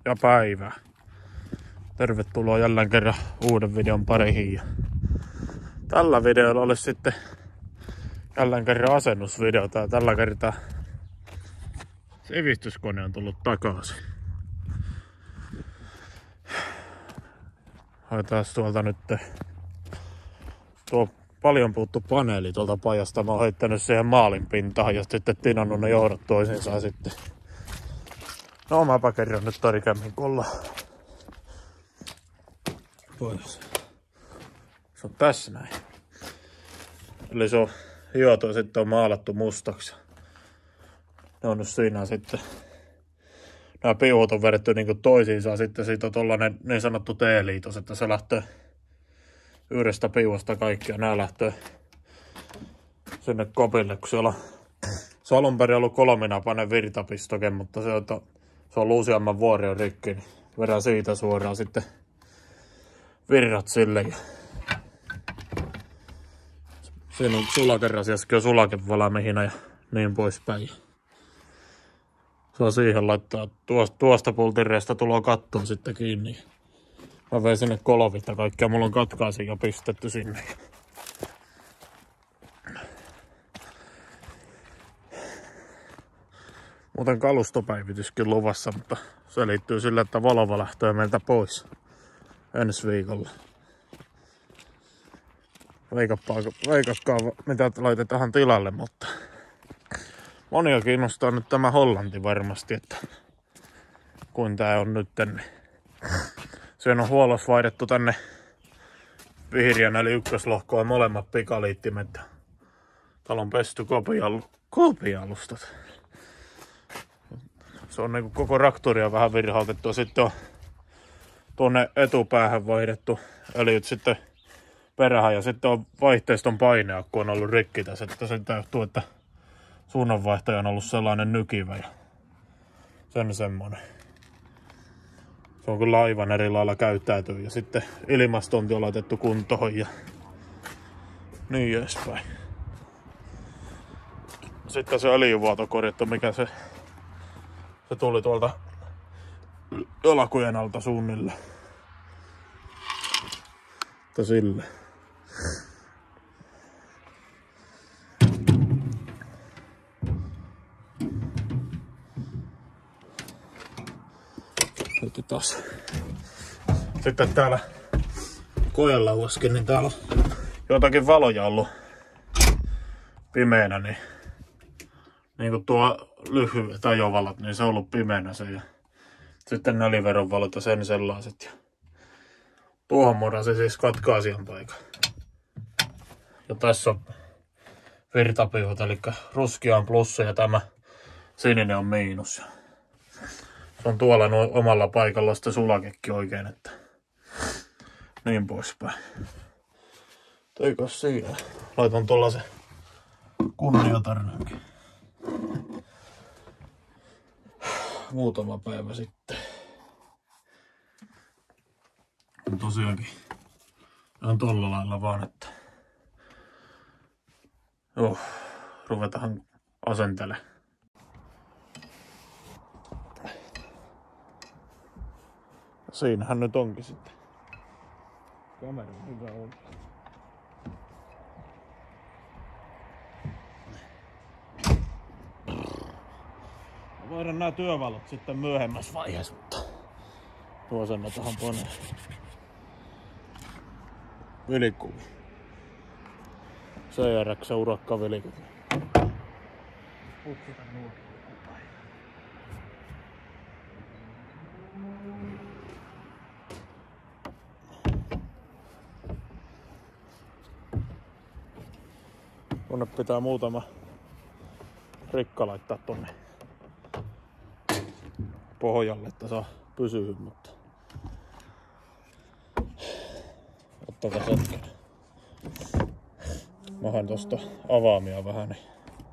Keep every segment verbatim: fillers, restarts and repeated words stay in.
ja päivää. Tervetuloa jälleen kerran uuden videon pariin. Ja tällä videolla olisi sitten jälleen kerran asennusvideo. Tää tällä kertaa sivistyskone on tullut takaisin. Hoitais tuolta nyt tuo paljon puhuttu paneeli tuolta pajasta. Mä oon heittänyt siihen maalin pintaan ja sitten tinannut ne johdot toisiinsa sitten. No mäpä kerron nyt tarkemmin kun ollaan pois. Se on tässä näin. Eli se on hiotu ja sitten on maalattu mustaksi. Ne on nyt siinä sitten. Nämä piuhat on vedetty niinku toisiinsa. Sitten siitä on tollanen niin sanottu T-liitos, että se lähtee yhdestä piuhasta kaikki ja nää lähtee sinne kopille, kun siellä on, se on alun perin ollut kolminapainen virtapistoke, mutta se on, se on useamman vuoren rikki, niin vedän siitä suoraan sitten virrat sille. Ja siinä on sulakerasiaskin, on sulakevalmiina ja niin poispäin. Saa siihen laittaa tuosta, tuosta pultireesta tuloa kattoon sitten kiinni. Mä vein sinne kolovit ja kaikkea. Mulla on katkaisin jo pistetty sinne. Muuten kalustopäivityskin luvassa, mutta se liittyy sille, että Volvo lähtee meiltä pois ensi viikolla. Veikakkaa mitä laitetaan tilalle, mutta monia kiinnostaa nyt tämä Hollanti varmasti, että kun tää on nyt tänne. Sen on huollossa vaihdettu tänne vihreän eli ykköslohkoon ja molemmat pikaliittimet. Täällä on pesty kopialustat. Se on niinku koko raktoria vähän virhautettu. Sitten on tuonne etupäähän vaihdettu öljyt sitten perähän ja sitten on vaihteiston paineakku on ollut rikki tässä. Että se johtuu, että suunnanvaihtaja on ollut sellainen nykivä ja sen semmonen. Se on kyllä aivan eri lailla käyttäytyy ja sitten ilmastonti on laitettu kuntoon ja niin edespäin. Sitten se öljyvuoto korjattu, mikä se, se tuli tuolta jalkujen alta suunnilleen. Mutta sille. Nyt taas. Sitten täällä koelauaskin, niin täällä on jotakin valoja ollut pimeänä, niin niin kuin tuo lyhy tai jovalot, niin se on ollut pimeänä se ja sitten neliveron valot ja sen sellaiset ja tuohon modasi siis katkaisijan paikan. Ja tässä on virtapiuhat, eli ruskea on plussa ja tämä sininen on miinus. Se on tuolla no, omalla paikalla sitten sulakekki oikein, että niin poispäin. Eikös siinä? Laitan tuollaisen kunniatarnankin. Muutama päivä sitten. Tosiaankin on tolla lailla vaan, että joo, ruvetaan asentelemaan. Siinähän nyt onkin sitten. Kamera on hyvä olla. Mä vaihdan nää työvalot sitten myöhemmässä vaiheessa, mutta tuo sen tähän poneen. Vilikuvi. C R X urakka vilikuvi. Putsutan nuokin. Tuonne pitää muutama rikka laittaa tonne pohjalle, että saa pysyä, mutta ottakaa hetken. Mä haen tosta avaamia vähän, niin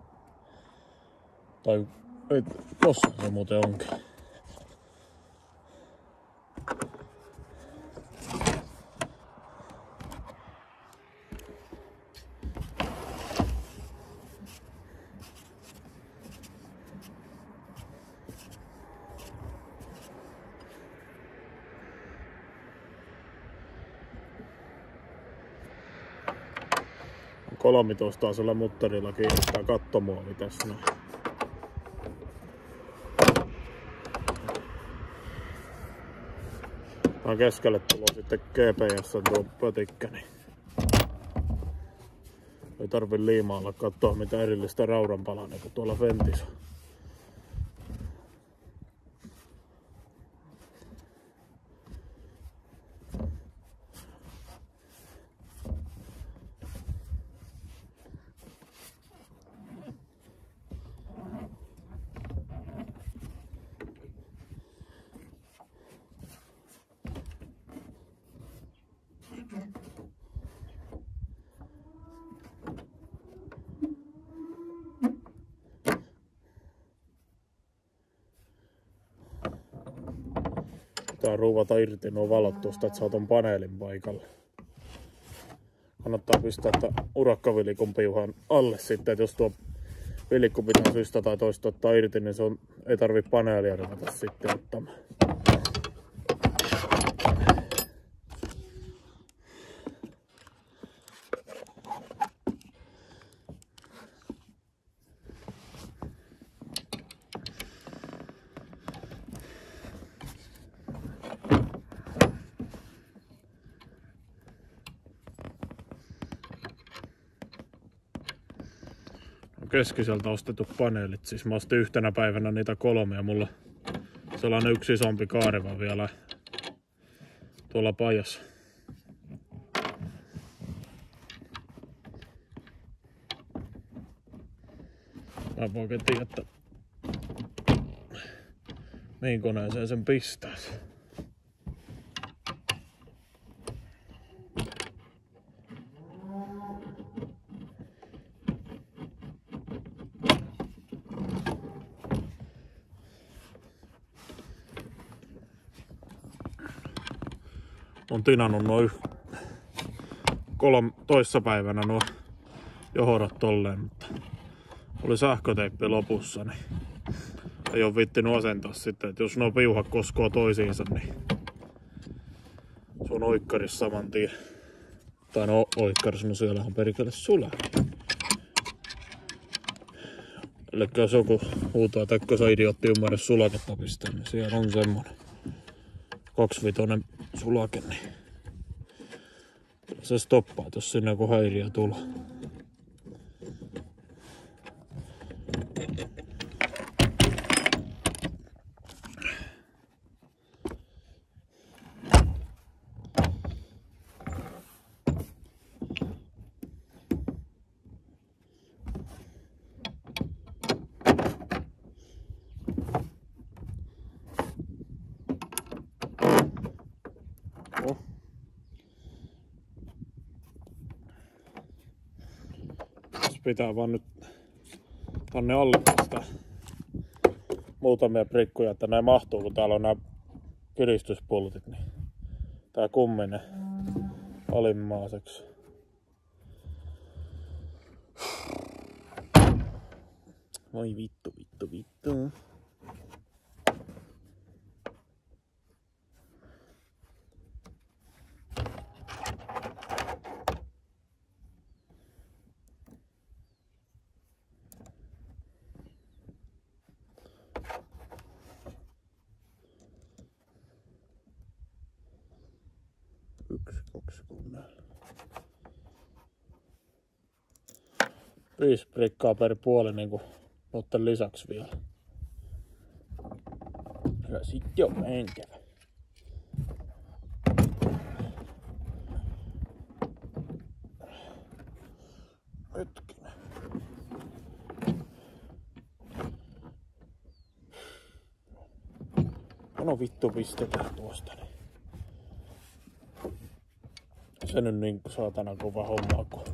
tai ei, tossa se muuten onkin. kolmetoista mutterilla kiinnittää kattomuovi tässä näin. Tää keskelle tulee sitten G P S tuo pötikkä, niin ei tarvi liimaalla katsoa mitä erillistä raudanpalaa niin kuin tuolla Fentissä. Pitää ruuvata irti nuo valot tuosta, että saa ton paneelin paikalle. Kannattaa pistää urakkavilikon piuhan alle sitten, että jos tuo vilikko pitää syystä tai toista ottaa irti, niin se on, ei tarvi paneelia ruveta sitten ottamaan. Keskiseltä ostetut paneelit, siis mä ostin yhtenä päivänä niitä kolme ja mulla sellainen yksi isompi kaareva vielä tuolla pajassa. Mä en oikein tiedä, että mihin koneeseen sen pistäisi. On tinannut noin kolme toissapäivänä nuo johorat tolleen, mutta oli sähköteippi lopussa, niin ei ole viittinyt asentaa sitten, että jos nuo piuhat koskoo toisiinsa, niin se on oikkarissa saman tien. Tai no oikkarissa, no siellähän perkele sulaa. Elikkä jos joku huutaa, että eikö sä idiootti ymmärrä sulaketta pistää, niin siellä on semmonen kaksivitonen sulake, niin se stoppaa, jos sinne joku häiriö tulee. Oh. Pitää vaan nyt tänne alle tästä muutamia prikkuja, että näin mahtuu, kun täällä on nämä kiristyspultit, niin tää kumminen alimmaiseksi. Voi vittu, vittu, vittu. Yksi, kaksi, kolme. Viisi prikkaa per puoli niinku noitten lisäksi vielä. Kyllä sitten on mentävä. Hetkinen. No vittu pistetään tuosta. Se nyt niinku saatana kova homma, kun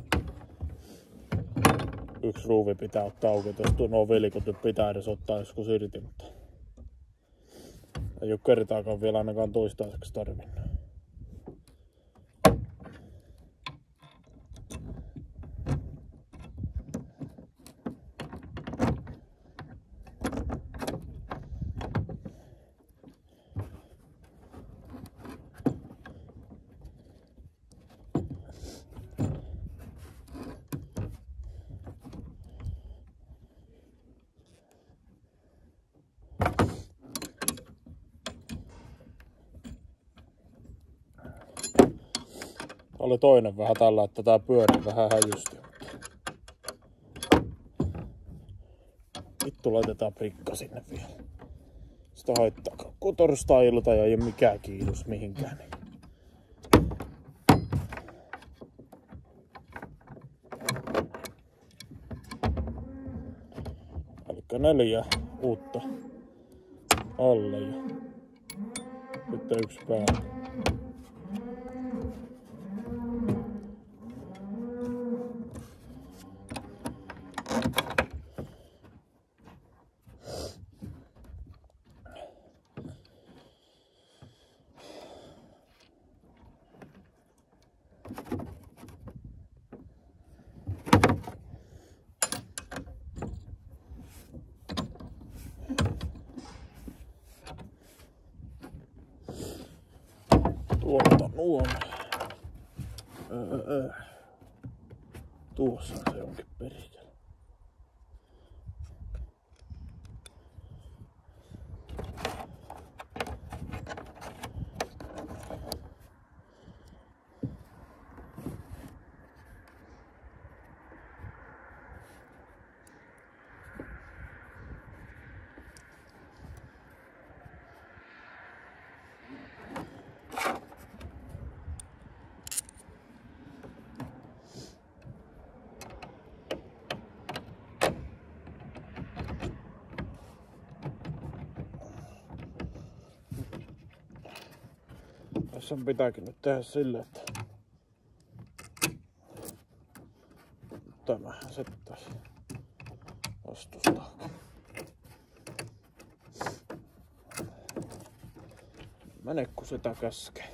yksi ruuvi pitää ottaa auki, jos tuo nuo vilikot nyt pitää edes ottaa joskus irti, mutta ei oo kertaakaan vielä ainakaan toistaiseksi tarvinnut. oli toinen vähän tällä, että tää pyörä vähän häjysti. Vittu laitetaan prikka sinne vielä. Sitä haittaa kun torstai-ilta ja ei oo mikään kiinnos mihinkään. Niin. Elikkä neljä uutta alle ja sitten yksi päälle. Tuolta nuon. Öö, öö. Tuossa se onkin perikele. Tässä pitääkin nyt tehdä silleen, että tämähän settäisi vastustaakin. Mene kun sitä käskee.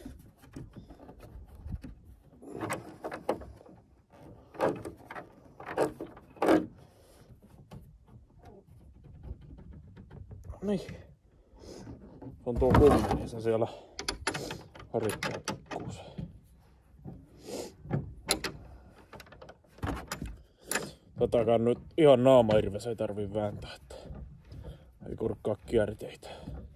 Niin. On tuo kummi, niin se siellä harjoittaa pikkuusen. Tätäkään nyt ihan naamairves ei tarvii vääntää, että ei kurkkaa kierteitä.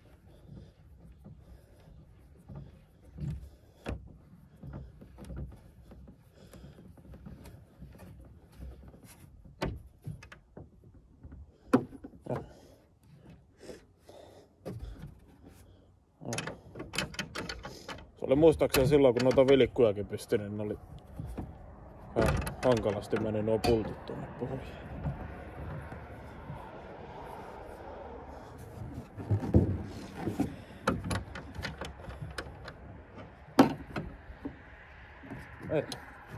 Se oli muistaakseni silloin, kun noita vilikkujakin pisti, niin ne oli vähän hankalasti meni nuo pultit tuonne pohjaan. Et.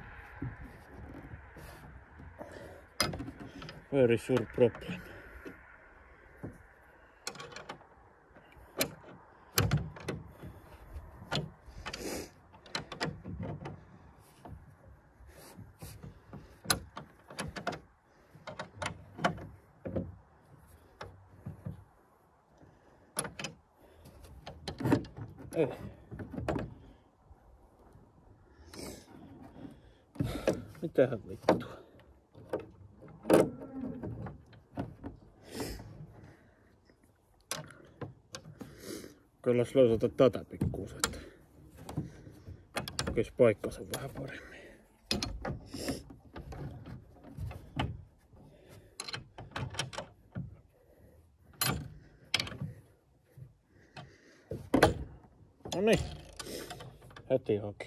Very sure problem. Ei. Mitähän vittua? Kyllä löysata tätä pikkuusen, että oikeis paikkansa vähän paremmin. No niin, heti haki.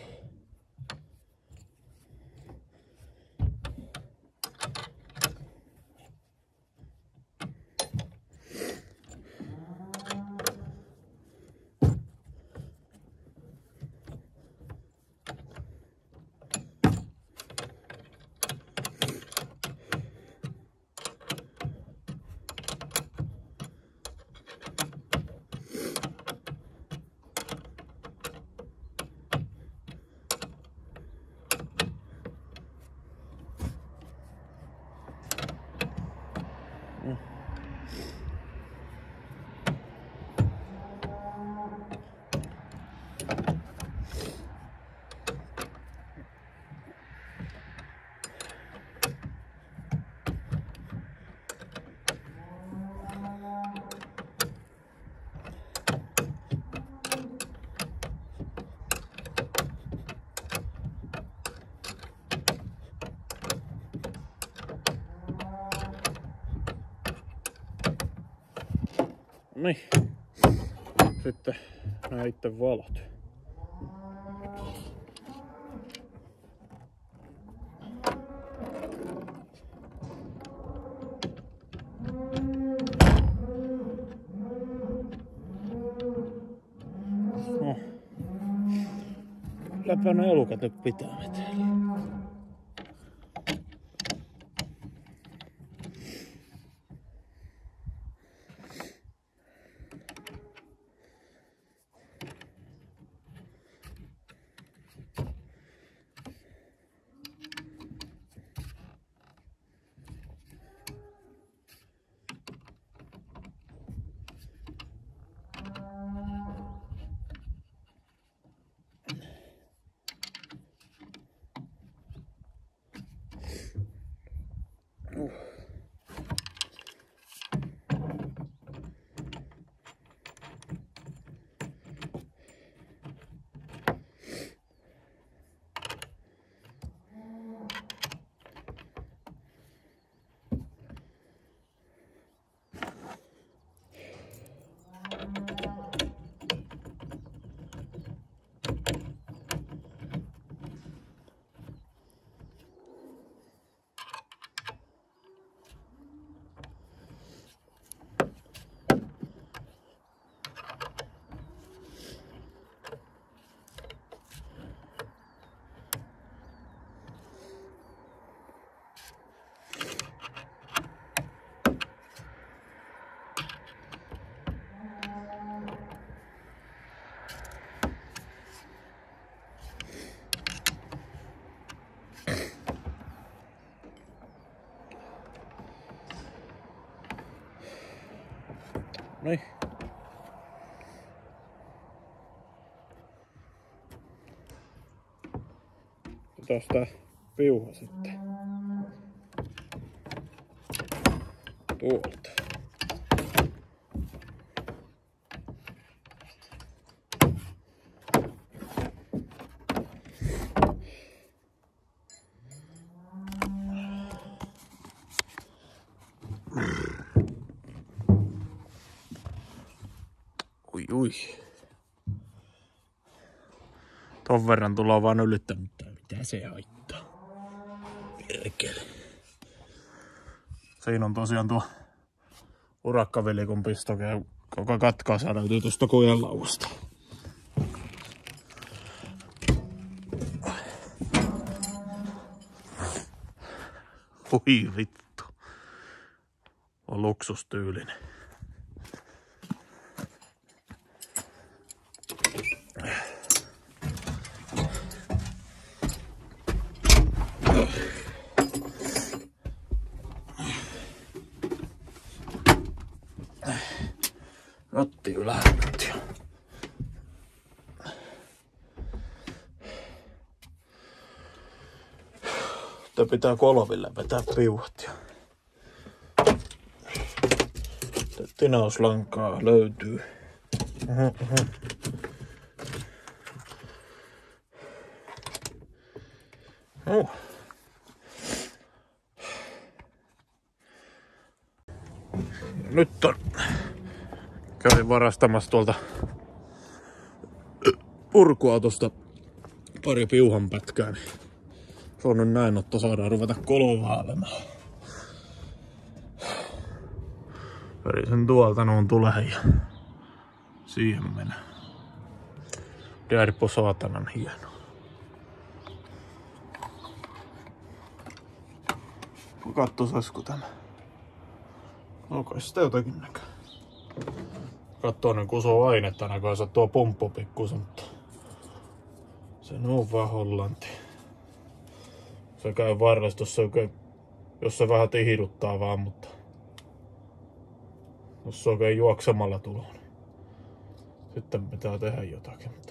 Niin. Sitten nää itse valot. No. Kylläpä ne elukat nyt pitää meteliä. Uh. Niin. Otas tää piuha sitten. Tuolta. Ui ui. Ton verran tullaan vaan ylittä, mutta mitä se haittaa. Perkele. Siinä on tosiaan tuo urakkavelikon pistoke, joka katkaa löytyy tuosta kojelauasta. Ui vittu. On luksustyylinen. Ratti ylähdyt jo. Tää pitää kolville vetää piuhat jo. Tinauslankaa löytyy. Uhuh, uhuh. Uh. Nyt on kävin varastamassa tuolta purkuautosta pari piuhanpätkää, niin se on nyt näin, että saadaan ruveta kolvailemaan. Verisen tuolta noin tulee ja siihen mennä. Järpo saatanan hieno. Katso saisiko tämä. No kai sitä jotakin näkee. Katsoo niin kusoo ainetta näkönsä tuo pumppu pikkusen, mutta se on vaan Hollanti. Se käy varrastossa, jos se vähän tihduttaa vaan, mutta jos se oikein juoksemalla tulee, niin sitten pitää tehdä jotakin. Mutta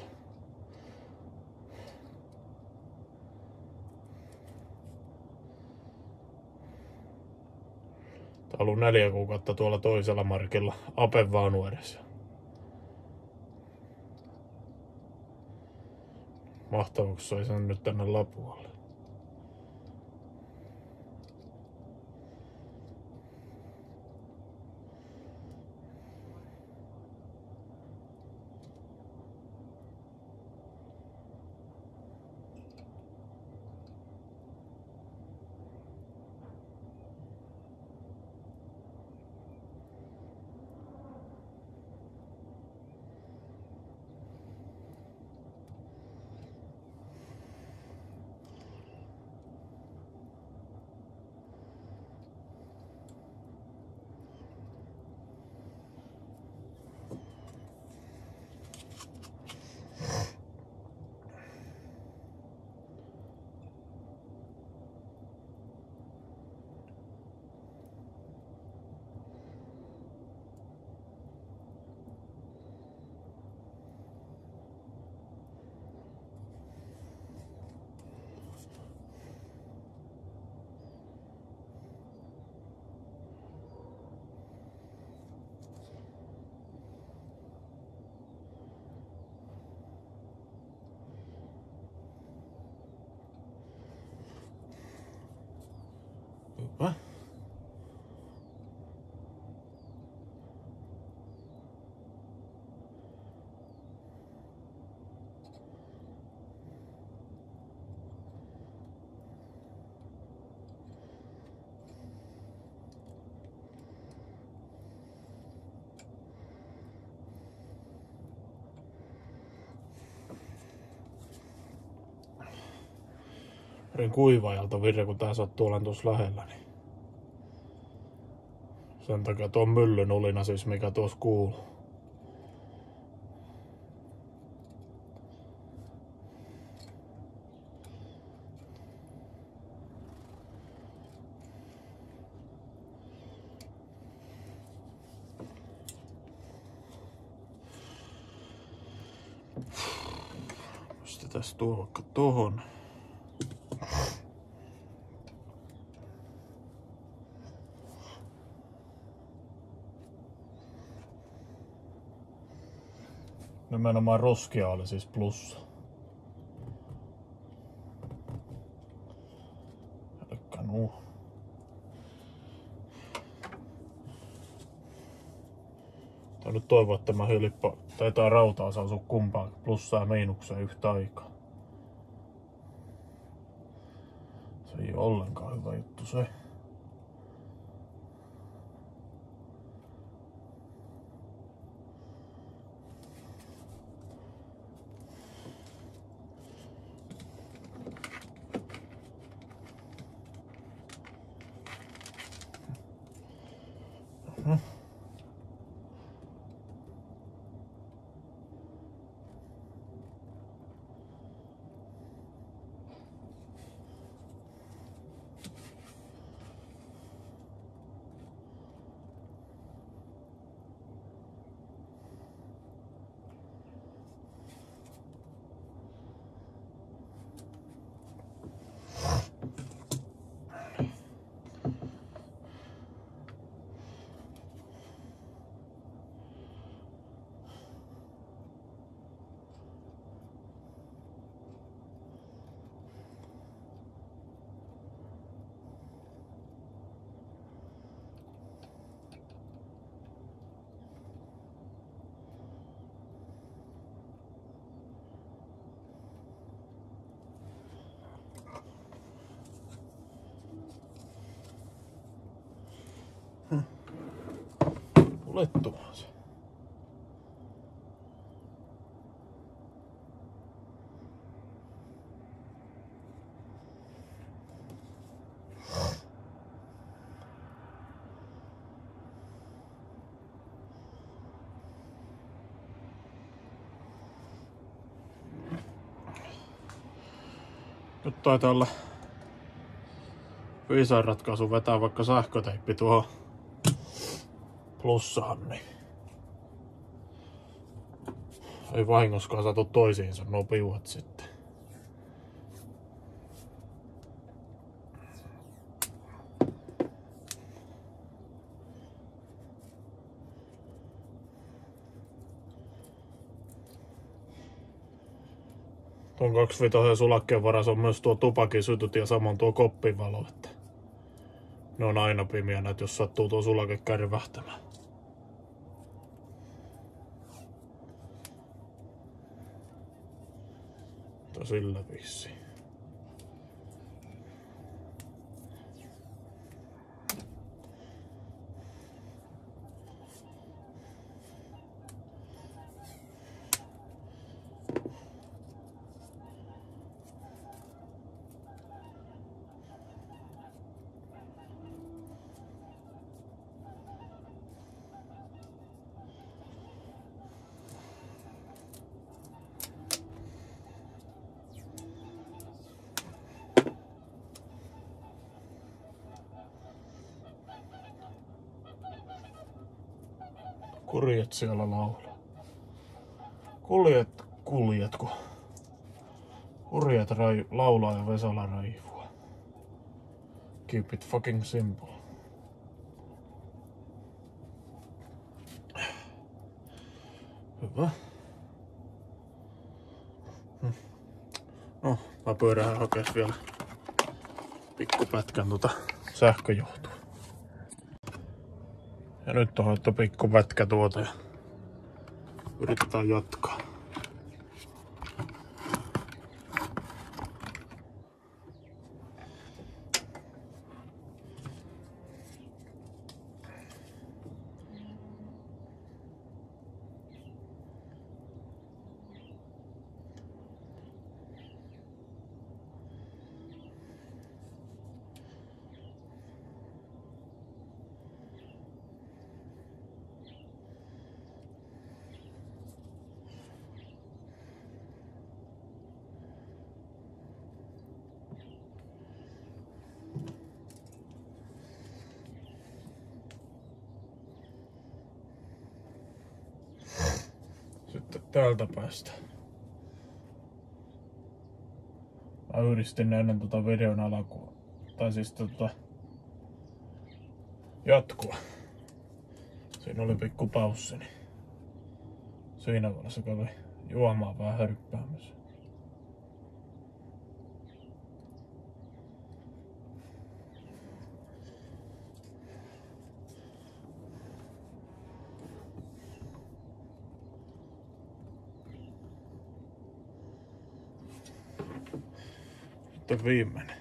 tää on ollut neljä kuukautta tuolla toisella markilla apevaunu edessä. Mahtavuus sai sen nyt tänne Lapualle. eri kuivaajalta virre, kun tää sattuu olemaan tuossa lähellä. Niin sen takia tuon myllyn ulina siis, mikä tuossa kuuluu. Pistetään tuo vaikka tohon. Nimenomaan roskia oli siis plussa. Elikkä nuu. Tää nyt toivoo, että tämä hylippo tai tää rautaa saa sun kumpaan plussaa ja miinukseen yhtä aikaa. Se ei ole ollenkaan hyvä juttu se. Mm-hmm. Pulettumaan se. Nyt taitaa olla viisain ratkaisu vetää vaikka sähköteippi tuohon plussahan, niin ei vahingoskaan satu toisiinsa nuo piuhat sitten. Tuon kaksivitosen sulakkeen varas on myös tuo tupakin sytyt ja samoin tuo koppivalo, että ne on aina pimeänä, jos sattuu tuo sulake kärvähtämään. Mutta sillä vissiin. Kurjet siellä laulaa. Kuljet, kuljet, kun kurjet rai, laulaa ja Vesala raivua. Keep it fucking simple. Hyvä. No, mä pyörähän hakes vielä pikkupätkän tota sähköjohtoa. Ja nyt on haettu pikku pätkä tuota ja yritetään jatkaa. täältä päästä. Mä yhdistin ennen tota videon alkua. Tai siis tota jatkua. Siinä oli pikku paussi, niin siinä välissä kävi juomaan vähän hörppäämässä. Sitten viimeinen.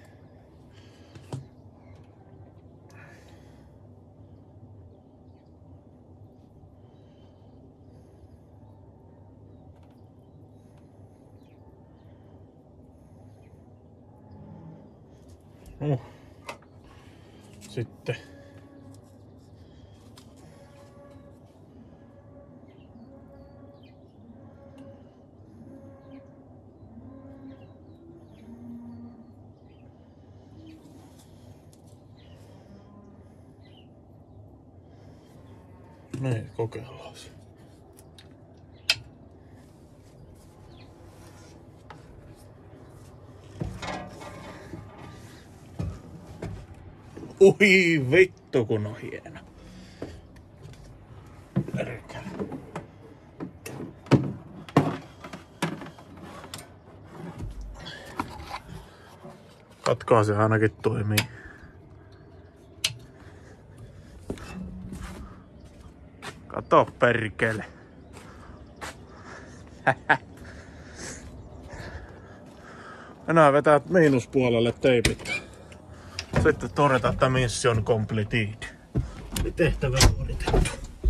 No. Sitten niin, kokeillaan se. Ui vittu kun on hieno. Perkele. Katkaa se ainakin toimii. Kato perkele. Enää vetää miinuspuolelle teipit. Sitten todetaan, että mission completed. Eli tehtävä suoritettu.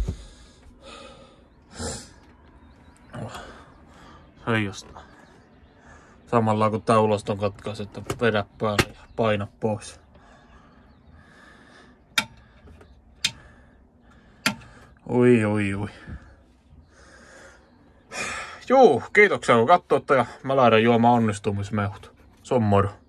Se ei jostain. Samalla kun taulaston katkaisi, että vedä päälle ja paina pois. Ui, ui, ui. Juu, kiitoksia kun katsoitte ja mä lähden juomaan onnistumismehut. Se on moro.